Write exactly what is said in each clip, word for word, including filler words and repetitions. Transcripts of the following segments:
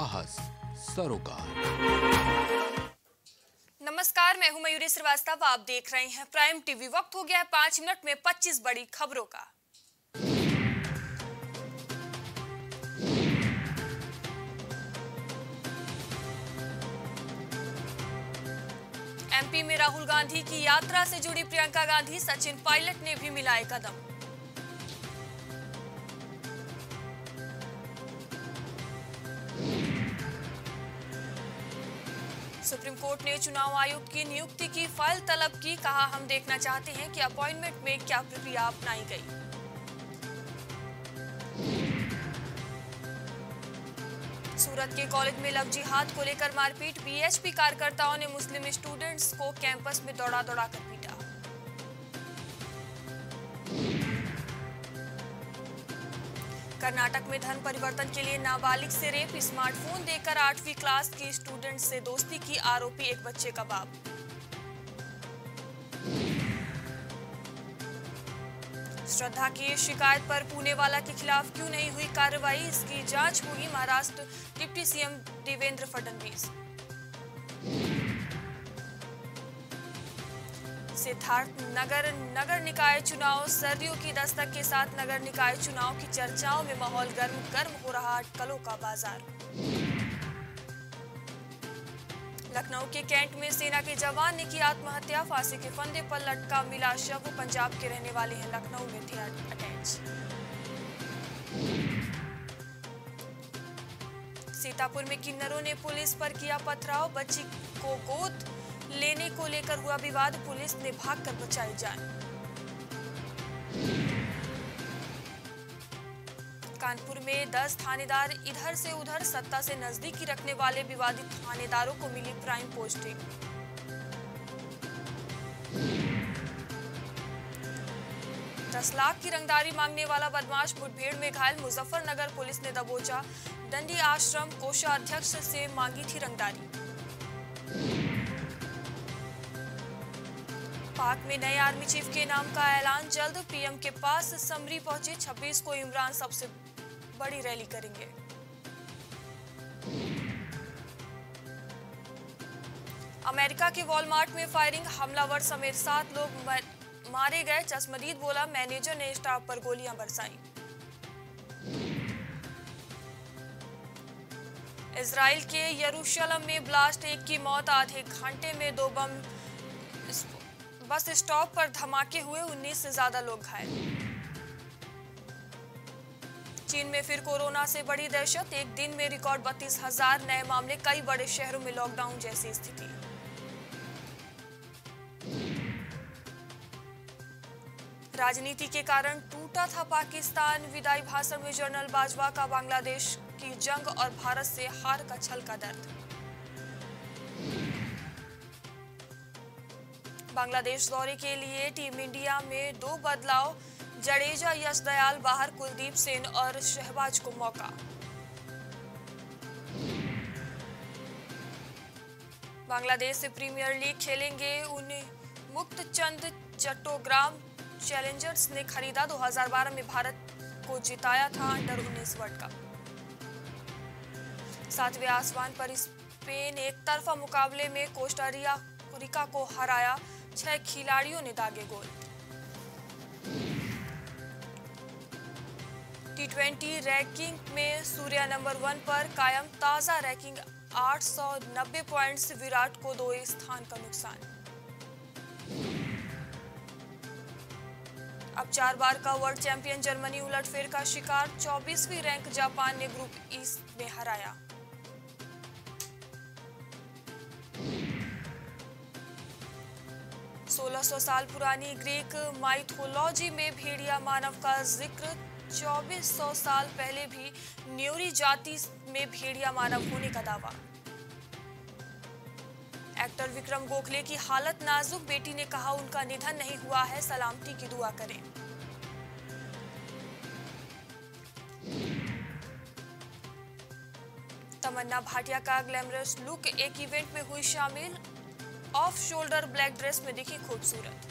आहस सरोकार। नमस्कार, मैं हूं मयूरी श्रीवास्तव। आप देख रहे हैं प्राइम टीवी। वक्त हो गया है पाँच मिनट में पच्चीस बड़ी खबरों का। एमपी में राहुल गांधी की यात्रा से जुड़ी प्रियंका गांधी, सचिन पायलट ने भी मिलाए कदम। सुप्रीम कोर्ट ने चुनाव आयुक्त की नियुक्ति की फाइल तलब की। कहा, हम देखना चाहते हैं कि अपॉइंटमेंट में क्या प्रक्रिया अपनाई गई। सूरत के कॉलेज में लव जिहाद को लेकर मारपीट। बीएचपी कार्यकर्ताओं ने मुस्लिम स्टूडेंट्स को कैंपस में दौड़ा दौड़ा कर पीटा। कर्नाटक में धर्म परिवर्तन के लिए नाबालिग से रेप। स्मार्टफोन देकर आठवीं क्लास की स्टूडेंट से दोस्ती की आरोपी एक बच्चे का बाप। श्रद्धा की शिकायत पर पुणेवाला के खिलाफ क्यों नहीं हुई कार्रवाई, इसकी जांच होगी। Maharashtra deputy CM Devendra Fadnavis. सिद्धार्थ नगर नगर निकाय चुनाव, सर्दियों की दस्तक के साथ नगर निकाय चुनाव की चर्चाओं में माहौल गर्म गर्म हो रहा अटकलों का बाजार। लखनऊ के कैंट में सेना के जवान ने की आत्महत्या। फांसी के फंदे पर लटका मिला शव। पंजाब के रहने वाले हैं, लखनऊ में थे अटैच। सीतापुर में किन्नरों ने पुलिस पर किया पथराव। बच्ची को गोद लेने को लेकर हुआ विवाद। पुलिस ने भागकर बचाई जान। कानपुर में दस थानेदार इधर से उधर, सत्ता से नजदीकी रखने वाले विवादित थानेदारों को मिली प्राइम पोस्टिंग। दस लाख की रंगदारी मांगने वाला बदमाश मुठभेड़ में घायल। मुजफ्फरनगर पुलिस ने दबोचा। दंडी आश्रम कोषाध्यक्ष से मांगी थी रंगदारी। पाक में नए आर्मी चीफ के नाम का ऐलान जल्द। पीएम के पास समरी पहुंचे। छब्बीस को इमरान सबसे बड़ी रैली करेंगे। अमेरिका के वॉलमार्ट में फायरिंग। हमलावर समेत सात लोग मारे गए। चश्मदीद बोला, मैनेजर ने स्टाफ पर गोलियां बरसाई। इजराइल के यरूशलेम में ब्लास्ट, एक की मौत। आधे घंटे में दो बम। बस स्टॉप पर धमाके हुए, उन्नीस से ज्यादा लोग घायल। चीन में फिर कोरोना से बड़ी दहशत। एक दिन में रिकॉर्ड बत्तीस हजार नए मामले। कई बड़े शहरों में लॉकडाउन जैसी स्थिति। राजनीति के कारण टूटा था पाकिस्तान। विदाई भाषण में जनरल बाजवा का बांग्लादेश की जंग और भारत से हार का छल का दर्द। बांग्लादेश दौरे के लिए टीम इंडिया में दो बदलाव। जडेजा, यश दयाल बाहर, कुलदीप सेन और शहबाज को मौका। बांग्लादेश से प्रीमियर लीग खेलेंगे उन्मुक्त चंद चट्टोग्राम। चैलेंजर्स ने खरीदा। दो हज़ार बारह में भारत को जिताया था अंडर उन्नीस वर्ल्ड कप। सातवें आसमान पर स्पेन एक तरफा मुकाबले में कोस्टा रिका को हराया। छह खिलाड़ियों ने दागे गोल। टी ट्वेंटी रैंकिंग में सूर्या नंबर वन पर कायम। ताजा रैंकिंग आठ सौ नब्बे पॉइंट्स। विराट को दो स्थान का नुकसान। अब चार बार का वर्ल्ड चैंपियन जर्मनी उलटफेर का शिकार। चौबीसवीं रैंक जापान ने ग्रुप ई में हराया। सोलह सौ साल पुरानी ग्रीक माइथोलॉजी में भेड़िया मानव का जिक्र। चौबीस सौ साल पहले भी न्यूरी जाति में भेड़िया मानव होने का दावा। एक्टर विक्रम गोखले की हालत नाजुक। बेटी ने कहा, उनका निधन नहीं हुआ है, सलामती की दुआ करें। तमन्ना भाटिया का ग्लैमरस लुक। एक इवेंट में हुई शामिल। ऑफ शोल्डर ब्लैक ड्रेस में दिखी खूबसूरत।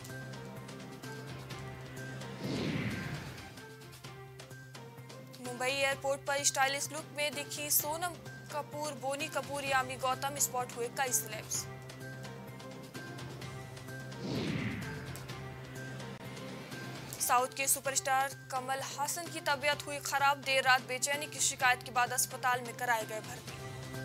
मुंबई एयरपोर्ट पर स्टाइलिश लुक में दिखी सोनम कपूर, बोनी कपूर, यामी गौतम स्पॉट हुए कई सेलेब्स। साउथ के सुपरस्टार कमल हासन की तबीयत हुई खराब, देर रात बेचैनी की शिकायत के बाद अस्पताल में कराए गए भर्ती।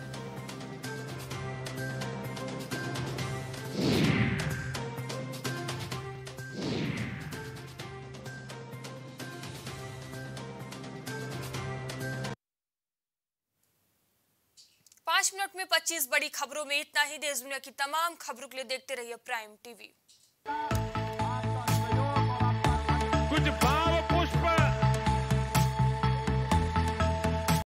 पांच मिनट में पच्चीस बड़ी खबरों में इतना ही। देश दुनिया की तमाम खबरों के लिए देखते रहिए प्राइम टीवी।